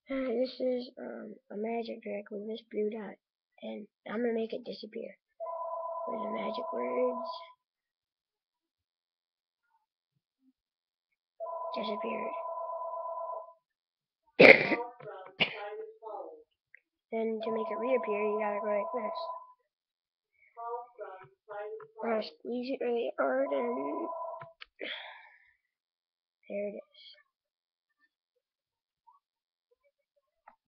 This is a magic trick with this blue dot, and I'm gonna make it disappear with the magic words. Disappeared. Then to make it reappear, you gotta go like this. I'm gonna squeeze it really hard, and there it is.